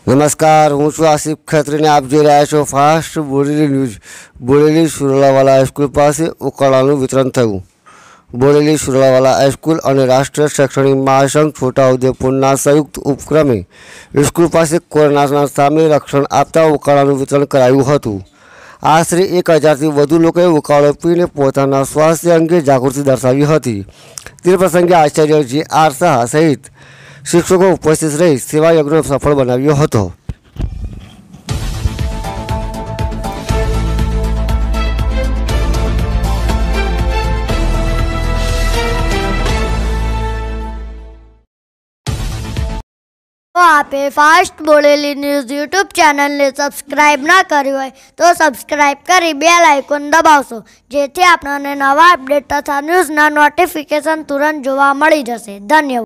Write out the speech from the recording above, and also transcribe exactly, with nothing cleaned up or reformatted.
नमस्कार, हूँ છું આસિફ ખત્રીને આપ જોઈ રહ્યા છો fast Boreli news. Boreli Suralawala high school પાસે ઉકાળાનું વિતરણ થયું। બોરેલી સુરલાવાલા હાઈસ્કૂલ અને રાષ્ટ્રીય શૈક્ષણિક મહાસંઘ છોટાઉદેપુરના સંયુક્ત ઉપક્રમે સ્કૂલ પાસે કોરોના સામે રક્ષણ આપતા ઉકાળાનું વિતરણ કરાયું હતું। આશરે એક હજારથી વધુ લોકોએ ઉકાળો પીને પોતાના સ્વાસ્થ્ય અંગે જાગૃતિ દર્શાવી હતી। તે પ્રસંગે આચાર્ય જે આર શાહ સહિત शिक्षकों उपस्थित रही सेवा यज्ञ सफल बनाव्यो हतो। तो आपे fast Boreli news YouTube channel ने सब्सक्राइब ना करी होय तो सब्सक्राइब करी बेल आइकन दबावशो, जेथी आपने नवा अपडेट तथा न्यूज़ ना नोटिफिकेशन तुरंत जोवा मळी जशे। धन्यवाद।